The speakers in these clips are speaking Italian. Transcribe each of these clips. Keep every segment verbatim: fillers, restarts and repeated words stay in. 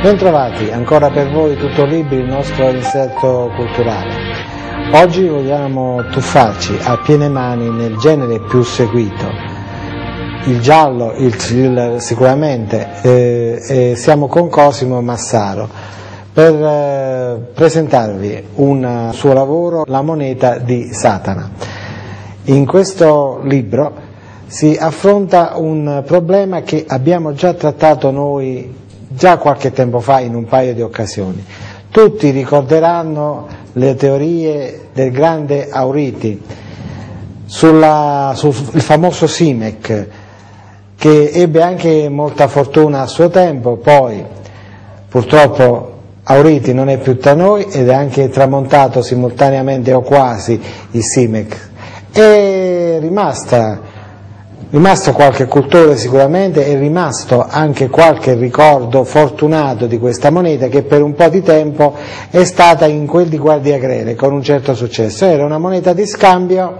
Bentrovati, ancora per voi tutto libri, il nostro inserto culturale. Oggi vogliamo tuffarci a piene mani nel genere più seguito, il giallo, il thriller sicuramente, eh, e siamo con Cosimo Massaro per eh, presentarvi un suo lavoro, La moneta di Satana. In questo libro si affronta un problema che abbiamo già trattato noi già qualche tempo fa in un paio di occasioni. Tutti ricorderanno le teorie del grande Auriti sulla, sul famoso Simek, che ebbe anche molta fortuna a suo tempo, poi purtroppo Auriti non è più tra noi ed è anche tramontato simultaneamente o quasi il Simek. È rimasta rimasto qualche cultore sicuramente, è rimasto anche qualche ricordo fortunato di questa moneta che per un po' di tempo è stata in quel di Guardiagrele con un certo successo. Era una moneta di scambio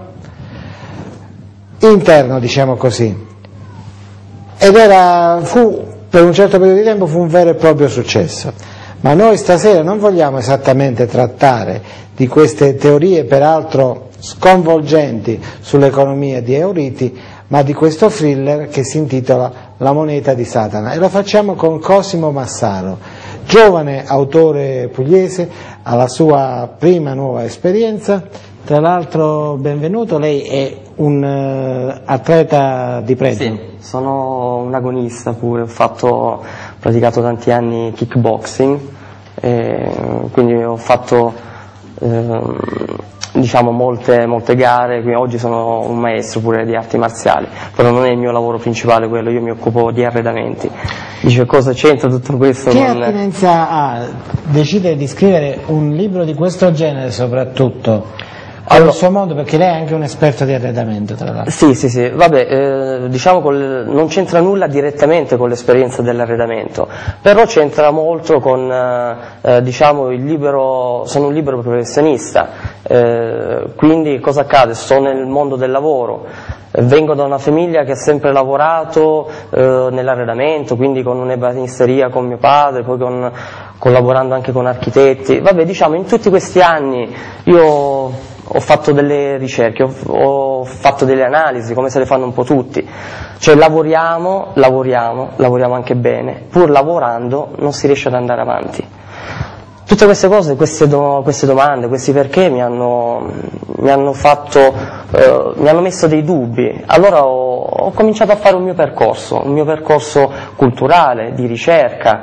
interno, diciamo così, ed era, fu, per un certo periodo di tempo fu un vero e proprio successo. Ma noi stasera non vogliamo esattamente trattare di queste teorie peraltro sconvolgenti sull'economia di Auriti, ma di questo thriller che si intitola La moneta di Satana, e lo facciamo con Cosimo Massaro, giovane autore pugliese alla sua prima nuova esperienza. Tra l'altro benvenuto, lei è un uh, atleta di pregio? Sì, sono un agonista pure, ho fatto, ho praticato tanti anni kickboxing, e quindi ho fatto ehm, diciamo molte, molte gare, quindi oggi sono un maestro pure di arti marziali, però non è il mio lavoro principale quello, io mi occupo di arredamenti. Dice, cosa c'entra tutto questo? Che con... attinenza ha decidere di scrivere un libro di questo genere soprattutto? Allora, il suo mondo, perché lei è anche un esperto di arredamento, tra l'altro. Sì, sì, sì, vabbè, eh, diciamo col, non c'entra nulla direttamente con l'esperienza dell'arredamento, però c'entra molto con, eh, diciamo, il libero, sono un libero professionista, eh, quindi cosa accade? Sto nel mondo del lavoro, eh, vengo da una famiglia che ha sempre lavorato eh, nell'arredamento, quindi con un'ebanisteria con mio padre, poi con, collaborando anche con architetti, vabbè, diciamo, in tutti questi anni io ho fatto delle ricerche, ho, ho fatto delle analisi, come se le fanno un po' tutti, cioè lavoriamo, lavoriamo, lavoriamo anche bene, pur lavorando non si riesce ad andare avanti. Tutte queste cose, queste, do, queste domande, questi perché mi hanno, mi hanno fatto, eh, mi hanno messo dei dubbi, allora ho, ho cominciato a fare un mio percorso, un mio percorso culturale, di ricerca,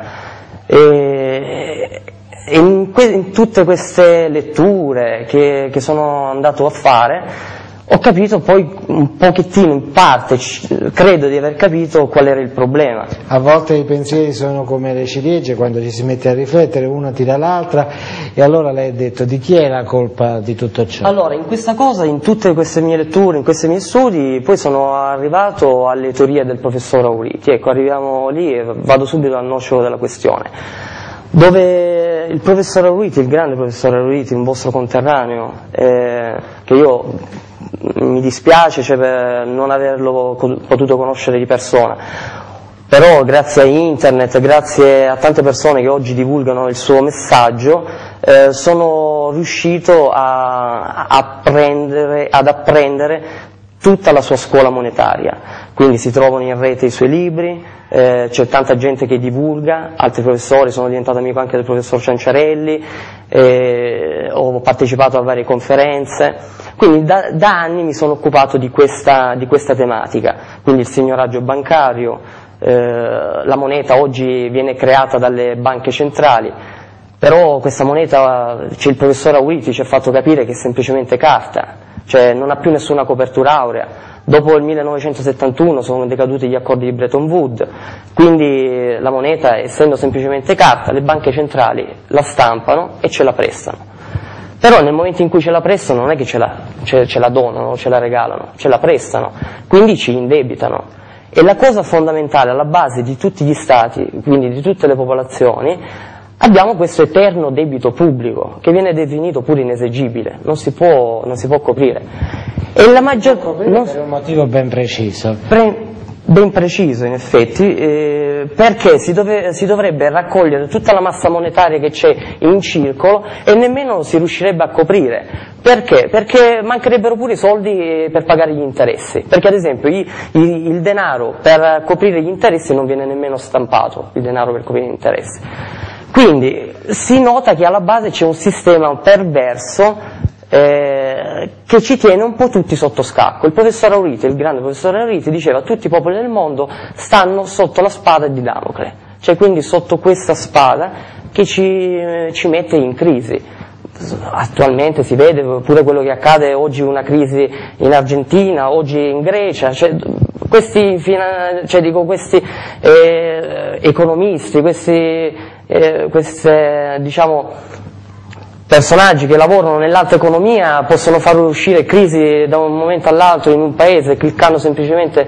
e, E in, que- in tutte queste letture che, che sono andato a fare ho capito poi un pochettino, in parte, c- credo di aver capito qual era il problema. A volte i pensieri sono come le ciliegie, quando ci si mette a riflettere una tira l'altra, e allora lei ha detto: di chi è la colpa di tutto ciò? Allora, in questa cosa, in tutte queste mie letture, in questi miei studi, poi sono arrivato alle teorie del professor Auriti. Ecco, arriviamo lì e vado subito al nocciolo della questione, dove il professor Auriti, il grande professor Auriti, un vostro conterraneo, eh, che io mi dispiace cioè, per non averlo co- potuto conoscere di persona, però grazie a internet, grazie a tante persone che oggi divulgano il suo messaggio, eh, sono riuscito a, a prendere, ad apprendere tutta la sua scuola monetaria, quindi si trovano in rete i suoi libri, eh, c'è tanta gente che divulga, altri professori, sono diventato amico anche del professor Cianciarelli, eh, ho partecipato a varie conferenze, quindi da, da anni mi sono occupato di questa, di questa tematica, quindi il signoraggio bancario, eh, la moneta oggi viene creata dalle banche centrali, però questa moneta, cioè, il professor Auriti ci ha fatto capire che è semplicemente carta, cioè non ha più nessuna copertura aurea. Dopo il millenovecentosettantuno sono decaduti gli accordi di Bretton Woods, quindi la moneta, essendo semplicemente carta, le banche centrali la stampano e ce la prestano. Però nel momento in cui ce la prestano non è che ce la, ce, ce la donano, ce la regalano, ce la prestano, quindi ci indebitano. E la cosa fondamentale, alla base di tutti gli stati, quindi di tutte le popolazioni, abbiamo questo eterno debito pubblico, che viene definito pure inesigibile, non si può, non si può coprire. E la maggior... Non... per un motivo ben preciso. Pre... ben preciso in effetti, eh, perché si, dove, si dovrebbe raccogliere tutta la massa monetaria che c'è in circolo e nemmeno si riuscirebbe a coprire. Perché? Perché mancherebbero pure i soldi per pagare gli interessi, perché ad esempio i, i, il denaro per coprire gli interessi non viene nemmeno stampato, il denaro per coprire gli interessi. Quindi si nota che alla base c'è un sistema perverso Eh, che ci tiene un po' tutti sotto scacco. Il professor Auriti, il grande professor Auriti, diceva tutti i popoli del mondo stanno sotto la spada di Damocle, cioè quindi sotto questa spada che ci, eh, ci mette in crisi. Attualmente si vede pure quello che accade oggi, una crisi in Argentina, oggi in Grecia, cioè, questi, cioè, dico, questi eh, economisti, questi, eh, queste, diciamo, personaggi che lavorano nell'alta economia possono far uscire crisi da un momento all'altro in un paese, cliccando semplicemente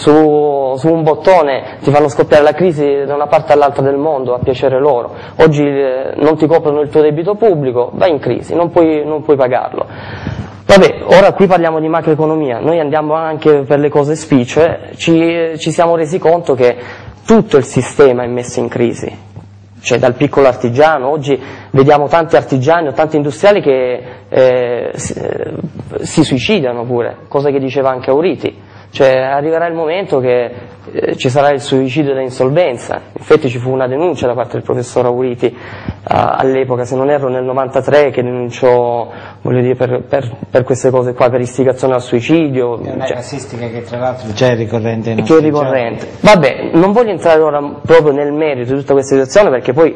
su, su un bottone ti fanno scoppiare la crisi da una parte all'altra del mondo a piacere loro. Oggi eh, non ti coprono il tuo debito pubblico, vai in crisi, non puoi, non puoi pagarlo. Vabbè, ora qui parliamo di macroeconomia, noi andiamo anche per le cose spicce, ci, ci siamo resi conto che tutto il sistema è messo in crisi. Cioè dal piccolo artigiano, oggi vediamo tanti artigiani o tanti industriali che eh, si, eh, si suicidano pure, cosa che diceva anche Auriti. Cioè arriverà il momento che eh, ci sarà il suicidio da insolvenza. Infatti ci fu una denuncia da parte del professor Auriti eh, all'epoca, se non erro nel novantatré, che denunciò, voglio dire, per, per, per queste cose qua, per istigazione al suicidio. È una cioè, casistica che tra l'altro già è ricorrente. Che è ricorrente. Vabbè, non voglio entrare ora proprio nel merito di tutta questa situazione, perché poi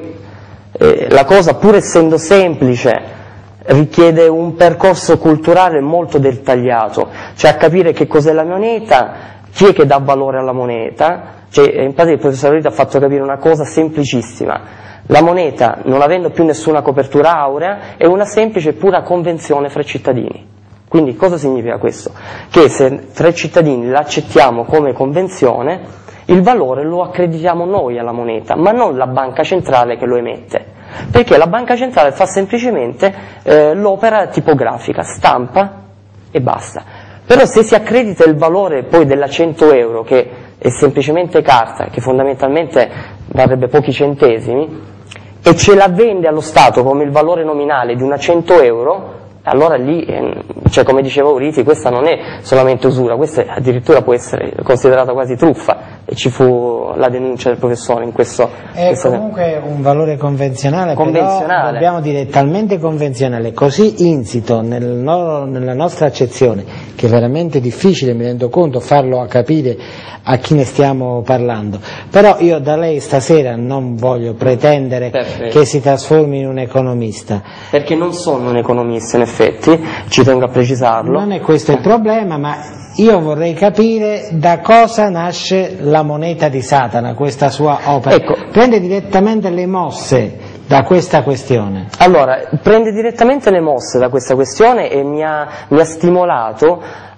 eh, la cosa, pur essendo semplice, richiede un percorso culturale molto dettagliato, cioè a capire che cos'è la moneta, chi è che dà valore alla moneta. Cioè, in pratica il professor Auriti ha fatto capire una cosa semplicissima: la moneta, non avendo più nessuna copertura aurea, è una semplice e pura convenzione fra cittadini. Quindi cosa significa questo? Che se tre cittadini l'accettiamo come convenzione, il valore lo accreditiamo noi alla moneta, ma non la banca centrale che lo emette. Perché la banca centrale fa semplicemente eh, l'opera tipografica, stampa e basta. Però se si accredita il valore poi della cento euro, che è semplicemente carta, che fondamentalmente varrebbe pochi centesimi, e ce la vende allo Stato come il valore nominale di una cento euro, allora lì, eh, cioè come diceva Auriti, questa non è solamente usura, questa addirittura può essere considerata quasi truffa, e ci fu la denuncia del professore in questo. È questo comunque un valore convenzionale, convenzionale. Però dobbiamo dire talmente convenzionale, così insito nel no, nella nostra accezione, che è veramente difficile, mi rendo conto, farlo a capire a chi ne stiamo parlando. Però io da lei stasera non voglio pretendere Perfetto. che si trasformi in un economista. Perché non sono un economista, in effetti, ci tengo a precisarlo. Non è questo il problema, ma io vorrei capire da cosa nasce la moneta di Satana, questa sua opera. Ecco. Prende direttamente le mosse da questa questione. Allora, prende direttamente le mosse da questa questione e mi ha, mi ha stimolato uh,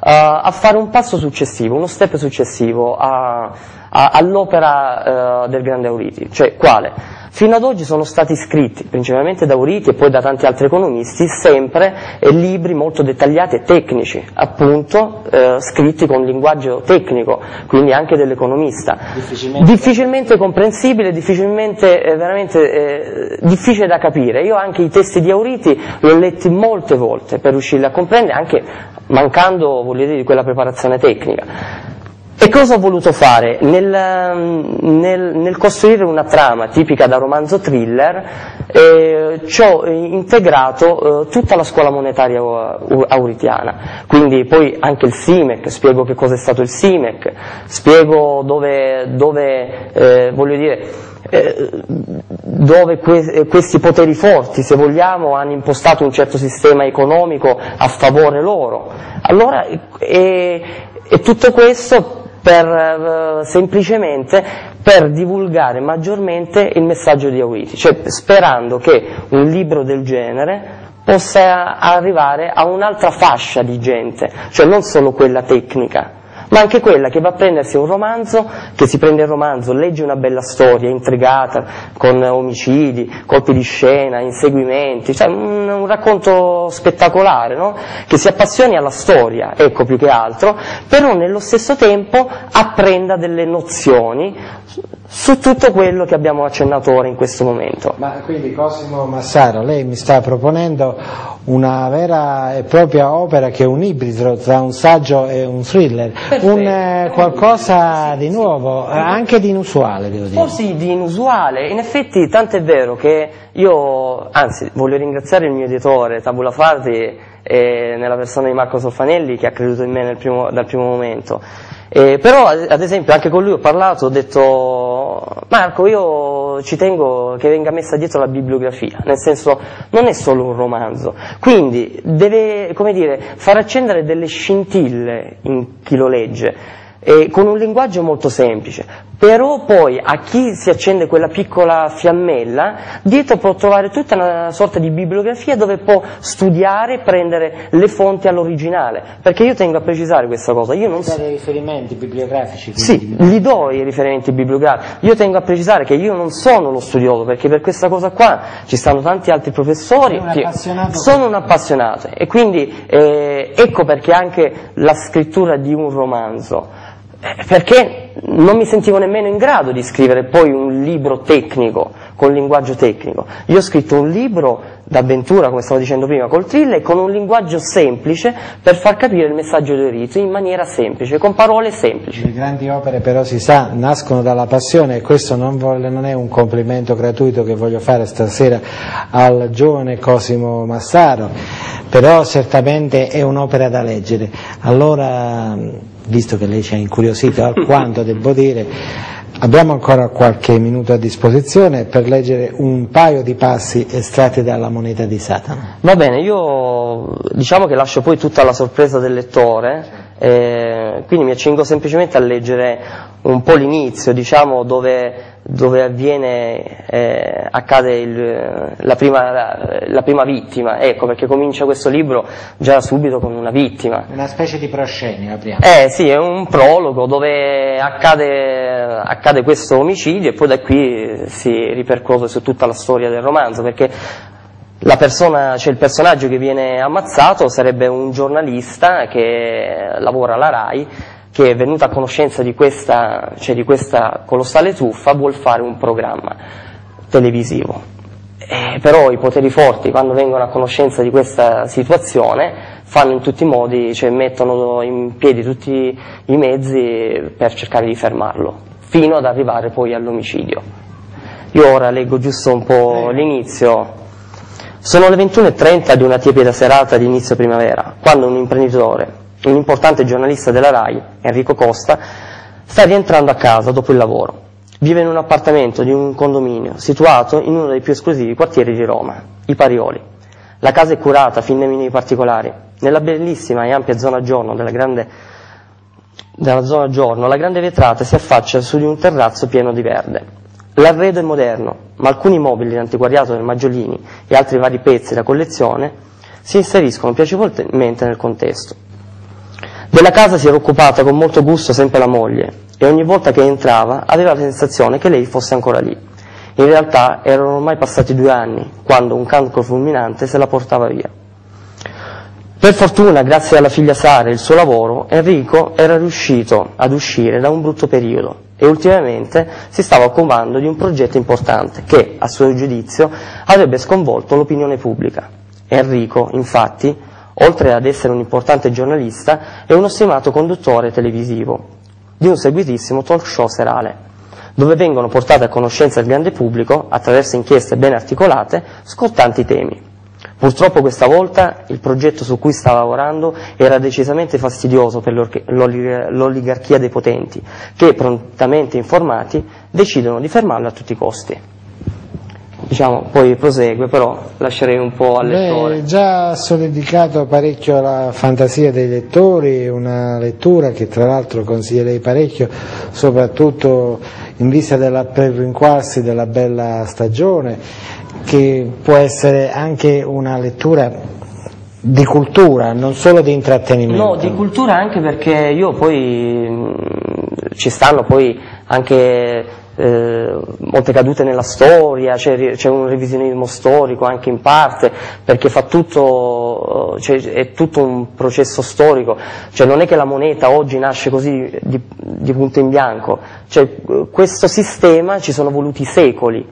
a fare un passo successivo, uno step successivo a, a, all'opera uh, del grande Auriti. Cioè, quale? Fino ad oggi sono stati scritti, principalmente da Auriti e poi da tanti altri economisti, sempre eh, libri molto dettagliati e tecnici, appunto eh, scritti con linguaggio tecnico, quindi anche dell'economista. Difficilmente, difficilmente comprensibile, difficilmente, eh, veramente eh, difficile da capire. Io anche i testi di Auriti li ho letti molte volte per riuscirli a comprendere, anche mancando, voglio dire, di quella preparazione tecnica. E cosa ho voluto fare? Nel, nel, nel costruire una trama tipica da romanzo thriller, eh, ci ho integrato eh, tutta la scuola monetaria auritiana, quindi poi anche il S I M E C, spiego che cosa è stato il S I M E C, spiego dove, dove eh, voglio dire, eh, dove que- questi poteri forti, se vogliamo, hanno impostato un certo sistema economico a favore loro. Allora, e, e tutto questo per, uh, semplicemente per divulgare maggiormente il messaggio di Auriti, cioè sperando che un libro del genere possa arrivare a un'altra fascia di gente, cioè non solo quella tecnica, ma anche quella che va a prendersi un romanzo, che si prende il romanzo, legge una bella storia intrigata, con omicidi, colpi di scena, inseguimenti, cioè un, un racconto spettacolare, no? Che si appassioni alla storia, ecco, più che altro, però nello stesso tempo apprenda delle nozioni su tutto quello che abbiamo accennato ora in questo momento. Ma quindi Cosimo Massaro, lei mi sta proponendo una vera e propria opera che è un ibrido tra un saggio e un thriller, perfetto, un eh, qualcosa sì, di nuovo, sì, anche di inusuale, devo dire. Oh sì, di inusuale, in effetti tanto è vero che io, anzi voglio ringraziare il mio editore Tabula Fardi, eh, nella persona di Marco Solfanelli, che ha creduto in me nel primo, dal primo momento. Eh, però ad esempio anche con lui ho parlato, ho detto Marco, io ci tengo che venga messa dietro la bibliografia, nel senso non è solo un romanzo, quindi deve, come dire, far accendere delle scintille in chi lo legge, eh, con un linguaggio molto semplice, però poi a chi si accende quella piccola fiammella, dietro può trovare tutta una sorta di bibliografia dove può studiare, prendere le fonti all'originale, perché io tengo a precisare questa cosa. Io non so dei riferimenti bibliografici? Sì, gli do i riferimenti bibliografici. Io tengo a precisare che io non sono lo studioso, perché per questa cosa qua ci stanno tanti altri professori. Un appassionato sono un appassionato e quindi eh, ecco perché anche la scrittura di un romanzo, perché non mi sentivo nemmeno in grado di scrivere poi un libro tecnico, con linguaggio tecnico. Io ho scritto un libro d'avventura, come stavo dicendo prima, col thriller, con un linguaggio semplice per far capire il messaggio del rito in maniera semplice, con parole semplici. Le grandi opere, però, si sa, nascono dalla passione, e questo non, vuole, non è un complimento gratuito che voglio fare stasera al giovane Cosimo Massaro, però certamente è un'opera da leggere. Allora, visto che lei ci ha incuriosito alquanto, devo dire, abbiamo ancora qualche minuto a disposizione per leggere un paio di passi estratti dalla Moneta di Satana. Va bene, io diciamo che lascio poi tutta la sorpresa del lettore, eh, quindi mi accingo semplicemente a leggere un po' l'inizio, diciamo, dove, dove avviene, eh, accade il, la, prima, la, la prima vittima, ecco, perché comincia questo libro già subito con una vittima. Una specie di proscenio, apriamo. Eh sì, è un prologo dove accade, accade questo omicidio e poi da qui si ripercuote su tutta la storia del romanzo, perché la persona, cioè il personaggio che viene ammazzato sarebbe un giornalista che lavora alla RAI, che è venuto a conoscenza di questa, cioè di questa colossale truffa, vuol fare un programma televisivo. Eh, però i poteri forti, quando vengono a conoscenza di questa situazione, fanno in tutti i modi, cioè mettono in piedi tutti i mezzi per cercare di fermarlo, fino ad arrivare poi all'omicidio. Io ora leggo giusto un po' l'inizio. Sono le ventuno e trenta di una tiepida serata di inizio primavera, quando un imprenditore, un importante giornalista della RAI, Enrico Costa, sta rientrando a casa dopo il lavoro. Vive in un appartamento di un condominio situato in uno dei più esclusivi quartieri di Roma, i Parioli. La casa è curata fin nei minimi particolari. Nella bellissima e ampia zona giorno della grande della zona giorno, la grande vetrata si affaccia su di un terrazzo pieno di verde. L'arredo è moderno, ma alcuni mobili di antiquariato del Maggiolini e altri vari pezzi da collezione si inseriscono piacevolmente nel contesto. Della casa si era occupata con molto gusto sempre la moglie, e ogni volta che entrava aveva la sensazione che lei fosse ancora lì. In realtà erano ormai passati due anni, quando un cancro fulminante se la portava via. Per fortuna, grazie alla figlia Sara e il suo lavoro, Enrico era riuscito ad uscire da un brutto periodo e ultimamente si stava occupando di un progetto importante che, a suo giudizio, avrebbe sconvolto l'opinione pubblica. Enrico, infatti, oltre ad essere un importante giornalista, è uno stimato conduttore televisivo di un seguitissimo talk show serale, dove vengono portate a conoscenza del grande pubblico, attraverso inchieste ben articolate, scottanti temi. Purtroppo questa volta il progetto su cui stava lavorando era decisamente fastidioso per l'oligarchia dei potenti, che, prontamente informati, decidono di fermarlo a tutti i costi. Diciamo, poi prosegue, però lascerei un po' al lettore. Beh, già solidificato parecchio la fantasia dei lettori, una lettura che tra l'altro consiglierei parecchio, soprattutto in vista dell'apprinquarsi della bella stagione, che può essere anche una lettura di cultura, non solo di intrattenimento. No, di cultura anche perché io poi mh, ci stanno poi anche eh, molte cadute nella storia, c'è un revisionismo storico anche in parte, perché fa tutto, cioè, è tutto un processo storico, cioè non è che la moneta oggi nasce così di, di punto in bianco, cioè questo sistema ci sono voluti secoli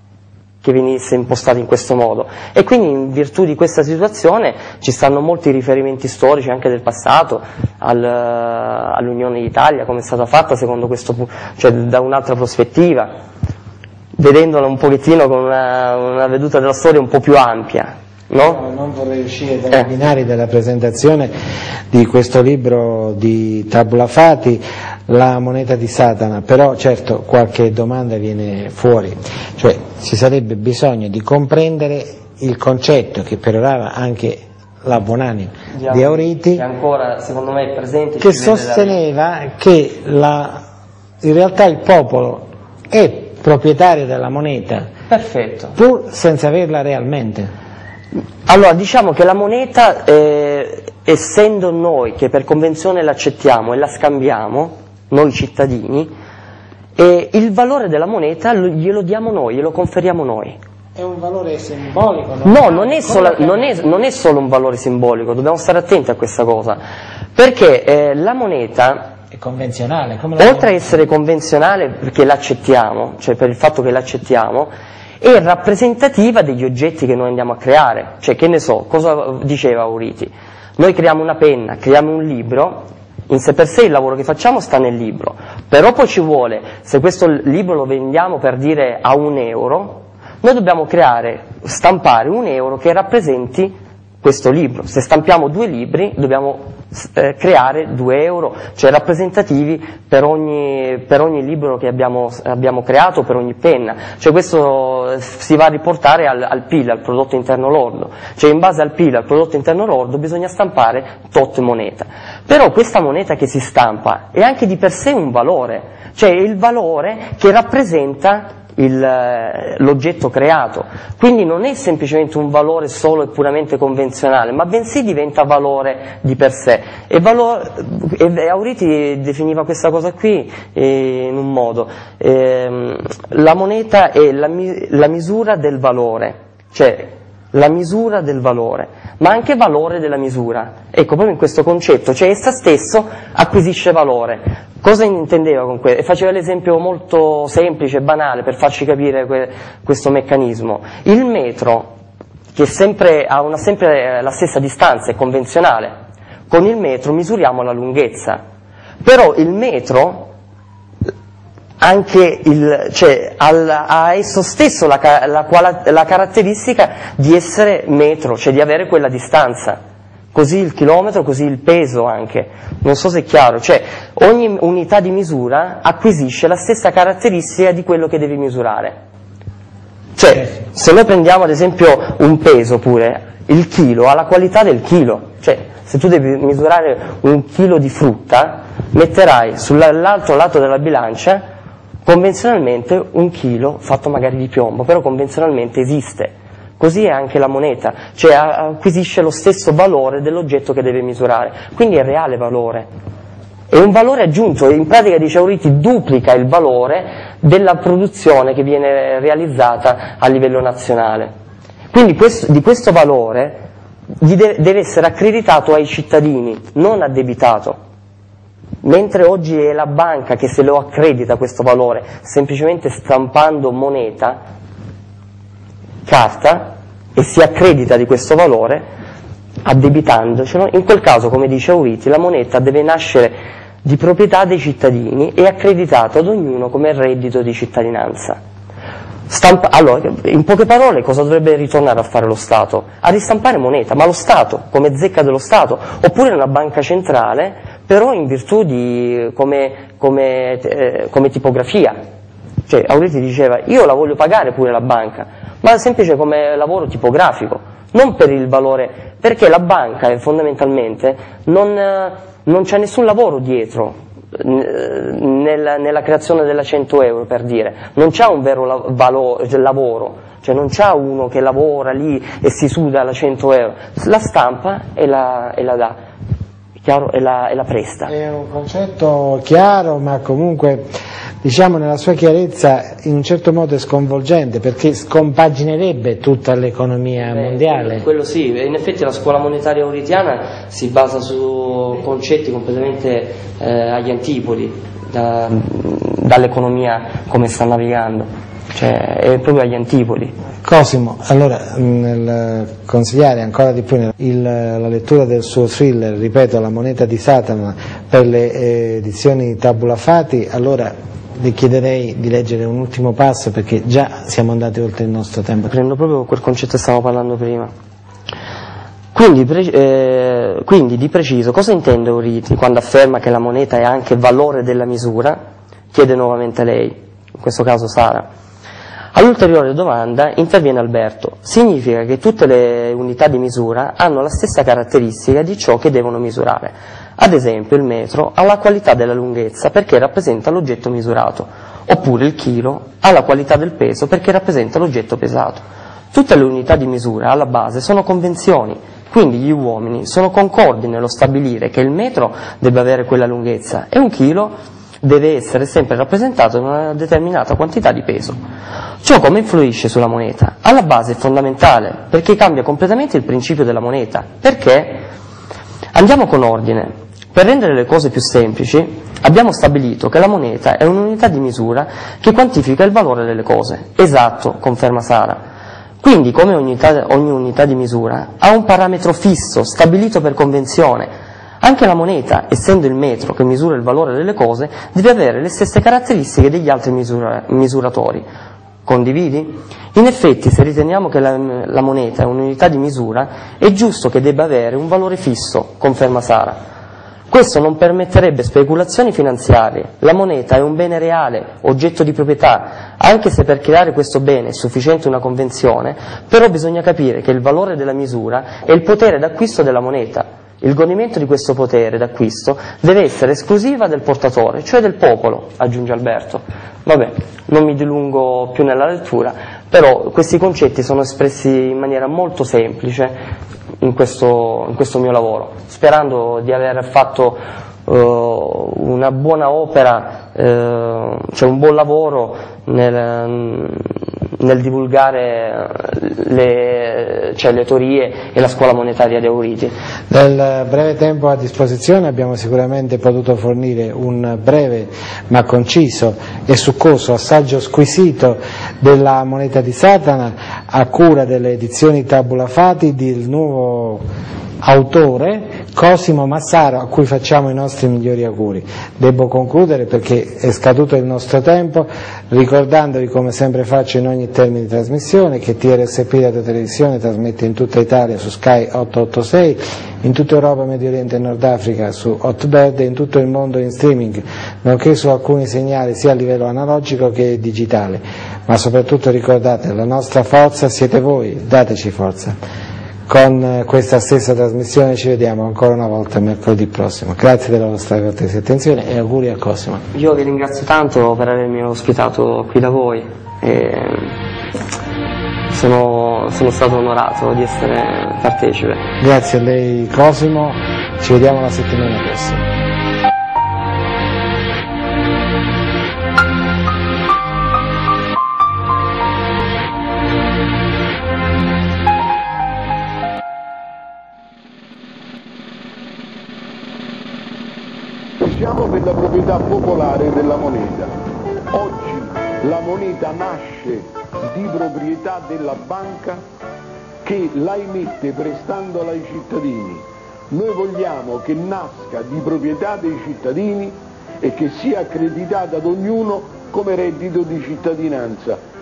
che venisse impostato in questo modo, e quindi in virtù di questa situazione ci stanno molti riferimenti storici anche del passato al, all'Unione d'Italia, come è stata fatta secondo questo, cioè da un'altra prospettiva, vedendola un pochettino con una, una veduta della storia un po' più ampia. No? Non vorrei uscire dai eh. binari della presentazione di questo libro di Tabula Fati, La moneta di Satana, però certo qualche domanda viene fuori, cioè ci sarebbe bisogno di comprendere il concetto che perorava anche la Buonanima di, di Auriti, che ancora secondo me è presente, che sosteneva che la, in realtà il popolo è proprietario della moneta, perfetto, pur senza averla realmente. Allora, diciamo che la moneta, eh, essendo noi che per convenzione l'accettiamo e la scambiamo, noi cittadini, eh, il valore della moneta glielo diamo noi, glielo conferiamo noi. È un valore simbolico? No, no non, è solo, non, è, non è solo un valore simbolico, dobbiamo stare attenti a questa cosa, perché eh, la moneta è convenzionale. Come la oltre a essere convenzionale perché l'accettiamo, cioè per il fatto che l'accettiamo, è rappresentativa degli oggetti che noi andiamo a creare, cioè che ne so, cosa diceva Auriti, noi creiamo una penna, creiamo un libro, in sé per sé il lavoro che facciamo sta nel libro, però poi ci vuole, se questo libro lo vendiamo per dire a un euro, noi dobbiamo creare, stampare un euro che rappresenti questo libro, se stampiamo due libri dobbiamo eh, creare due euro, cioè rappresentativi per ogni, per ogni libro che abbiamo, abbiamo creato, per ogni penna, cioè questo si va a riportare al, al P I L, al prodotto interno lordo, cioè in base al P I L, al prodotto interno lordo bisogna stampare tot moneta, però questa moneta che si stampa è anche di per sé un valore, cioè il valore che rappresenta l'oggetto creato, quindi non è semplicemente un valore solo e puramente convenzionale, ma bensì diventa valore di per sé, e, valore, e Auriti definiva questa cosa qui eh, in un modo, eh, la moneta è la, la misura del valore, cioè la misura del valore, ma anche valore della misura, ecco proprio in questo concetto, cioè essa stesso acquisisce valore. Cosa intendeva con questo? Faceva l'esempio molto semplice e banale per farci capire que questo meccanismo. Il metro, che sempre, ha una, sempre la stessa distanza, è convenzionale, con il metro misuriamo la lunghezza, però il metro anche il, cioè, al, ha esso stesso la, la, la caratteristica di essere metro, cioè di avere quella distanza. Così il chilometro, così il peso anche, non so se è chiaro, cioè ogni unità di misura acquisisce la stessa caratteristica di quello che devi misurare. Cioè, se noi prendiamo ad esempio un peso pure, il chilo ha la qualità del chilo, cioè se tu devi misurare un chilo di frutta, metterai sull'altro lato della bilancia convenzionalmente un chilo fatto magari di piombo, però convenzionalmente esiste. Così è anche la moneta, cioè acquisisce lo stesso valore dell'oggetto che deve misurare, quindi è reale valore. È un valore aggiunto, in pratica dice Auriti duplica il valore della produzione che viene realizzata a livello nazionale. Quindi questo, di questo valore gli deve, deve essere accreditato ai cittadini, non addebitato. Mentre oggi è la banca che se lo accredita questo valore, semplicemente stampando moneta, carta, e si accredita di questo valore addebitandocelo, in quel caso, come dice Auriti, la moneta deve nascere di proprietà dei cittadini e accreditata ad ognuno come reddito di cittadinanza. Stampa, allora, in poche parole, cosa dovrebbe ritornare a fare lo Stato? A ristampare moneta, ma lo Stato, come zecca dello Stato, oppure una banca centrale, però in virtù di come, come, eh, come tipografia. Cioè, Auriti diceva, io la voglio pagare pure la banca, ma semplice come lavoro tipografico, non per il valore, perché la banca eh, fondamentalmente non, eh, non c'è nessun lavoro dietro nel, nella creazione della cento euro, per dire, non c'è un vero la, valore, lavoro, cioè non c'ha uno che lavora lì e si suda la cento euro, la stampa e la, e la dà, chiaro, e la, e la presta. È un concetto chiaro, ma comunque diciamo nella sua chiarezza in un certo modo è sconvolgente, perché scompaginerebbe tutta l'economia Beh, mondiale. Quello sì, in effetti la scuola monetaria auritiana si basa su concetti completamente eh, agli antipodi da, dall'economia come sta navigando, cioè è proprio agli antipodi. Cosimo, allora nel consigliare ancora di più il, la lettura del suo thriller, ripeto, La moneta di Satana, per le eh, edizioni Tabula Fati, allora le chiederei di leggere un ultimo passo perché già siamo andati oltre il nostro tempo. Prendo proprio quel concetto che stavamo parlando prima. Quindi, pre- eh, quindi di preciso cosa intende Auriti quando afferma che la moneta è anche valore della misura? Chiede nuovamente lei, in questo caso Sara. All'ulteriore domanda interviene Alberto. Significa che tutte le unità di misura hanno la stessa caratteristica di ciò che devono misurare. Ad esempio il metro ha la qualità della lunghezza perché rappresenta l'oggetto misurato, oppure il chilo ha la qualità del peso perché rappresenta l'oggetto pesato. Tutte le unità di misura alla base sono convenzioni, quindi gli uomini sono concordi nello stabilire che il metro debba avere quella lunghezza e un chilo deve essere sempre rappresentato in una determinata quantità di peso. Ciò come influisce sulla moneta? Alla base è fondamentale perché cambia completamente il principio della moneta. Perché? Andiamo con ordine. Per rendere le cose più semplici, abbiamo stabilito che la moneta è un'unità di misura che quantifica il valore delle cose. Esatto, conferma Sara. Quindi, come ogni unità, ogni unità di misura, ha un parametro fisso, stabilito per convenzione. Anche la moneta, essendo il metro che misura il valore delle cose, deve avere le stesse caratteristiche degli altri misura, misuratori. Condividi? In effetti, se riteniamo che la, la moneta è un'unità di misura, è giusto che debba avere un valore fisso, conferma Sara. Questo non permetterebbe speculazioni finanziarie. La moneta è un bene reale, oggetto di proprietà, anche se per creare questo bene è sufficiente una convenzione, però bisogna capire che il valore della misura è il potere d'acquisto della moneta. Il godimento di questo potere d'acquisto deve essere esclusiva del portatore, cioè del popolo, aggiunge Alberto. Vabbè, non mi dilungo più nella lettura, però questi concetti sono espressi in maniera molto semplice in questo, in questo mio lavoro, sperando di aver fatto uh, una buona opera, uh, cioè un buon lavoro nel, nel divulgare le, cioè le teorie e la scuola monetaria di Auriti. Nel breve tempo a disposizione abbiamo sicuramente potuto fornire un breve ma conciso e succoso assaggio squisito della moneta di Satana a cura delle edizioni Tabula Fati del nuovo autore Cosimo Massaro, a cui facciamo i nostri migliori auguri. Devo concludere perché è scaduto il nostro tempo, ricordandovi, come sempre faccio in ogni termine di trasmissione, che T R S P Radio Televisione trasmette in tutta Italia su Sky ottocentottantasei, in tutta Europa, Medio Oriente e Nord Africa su Hotbird e in tutto il mondo in streaming, nonché su alcuni segnali sia a livello analogico che digitale. Ma soprattutto ricordate, la nostra forza siete voi, dateci forza. Con questa stessa trasmissione ci vediamo ancora una volta mercoledì prossimo. Grazie della vostra cortese attenzione e auguri a Cosimo. Io vi ringrazio tanto per avermi ospitato qui da voi e sono, sono stato onorato di essere partecipe. Grazie a lei Cosimo, ci vediamo la settimana prossima. Siamo per la proprietà popolare della moneta. Oggi la moneta nasce di proprietà della banca che la emette prestandola ai cittadini. Noi vogliamo che nasca di proprietà dei cittadini e che sia accreditata ad ognuno come reddito di cittadinanza.